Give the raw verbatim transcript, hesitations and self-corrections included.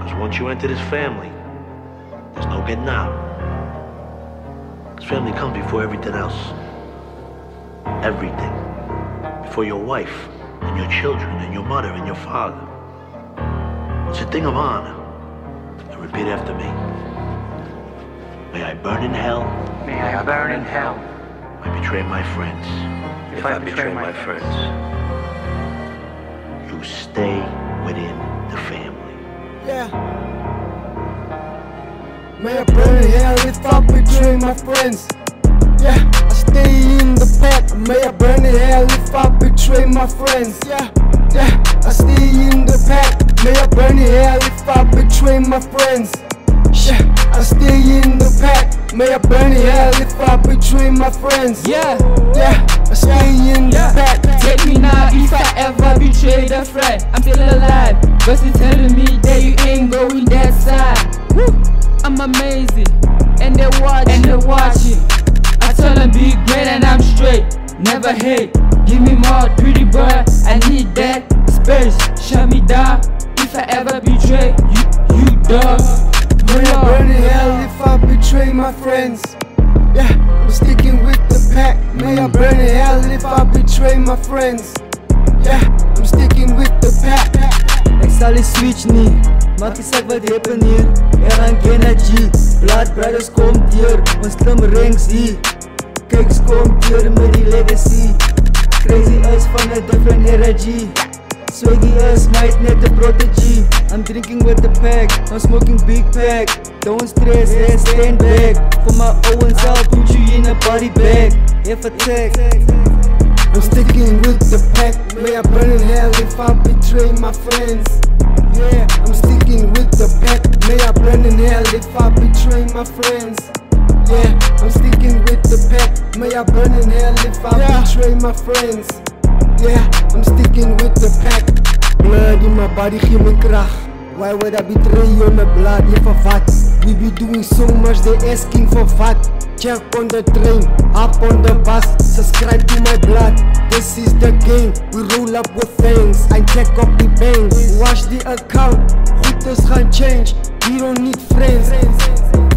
Because once you enter this family, there's no getting out. This family comes before everything else. Everything. Before your wife, and your children, and your mother, and your father. It's a thing of honor. And repeat after me. May I burn in hell. May I burn in hell. I betray my friends. If, if I, I betray, betray my, my friends. friends. You stay within the family. Yeah. May I burn in hell if I betray my friends. Yeah, I stay in the pack. May I burn in hell if I betray my friends. Yeah, yeah, I stay in the pack. May I burn in hell if I betray my friends. Yeah, I stay in the pack. May I burn in hell if I betray my friends. Yeah, yeah, I stay in the yeah. pack. Take me now if I ever betrayed a friend. I'm still alive, but it's telling me that you ain't going that side. Woo. I'm amazing, and they're watching, and they're watching. I tell them be great and I'm straight, never hate. Give me more, pretty boy, I need that space. Shut me down if I ever betray you, you dog. May I burn in hell if I betray my friends. Yeah, I'm sticking with the pack. May I burn in hell if I betray my friends. Yeah, I'm sticking with the pack. Ek sal die switch nie, maak die saak wat happen hier. Er gaan energy, blood brothers kom deur. Ons slim rings hier, kicks kom deur met die legacy. Crazy is van a different energy. Swaggy is might net a prodigy. I'm drinking with the pack, I'm smoking big pack. Don't stress, hey, stand back. For my own self, put you in a body bag. If attack, I'm sticking with the pack. May I burn in hell if I betray my friends. Yeah, I'm sticking with the pack. May I burn in hell if I betray my friends. Yeah, I'm sticking with the pack. May I burn in hell if I yeah. betray my friends. Yeah, I'm sticking with the pack. Blood in my body, give me krag. Why would I betray you on my blood? Yeah, for what? We be doing so much, they asking for what? Check on the train, up on the bus, subscribe to my blood. This is the game, we roll up with things. I check up the bank, watch the account. Goed is gaan change, we don't need friends.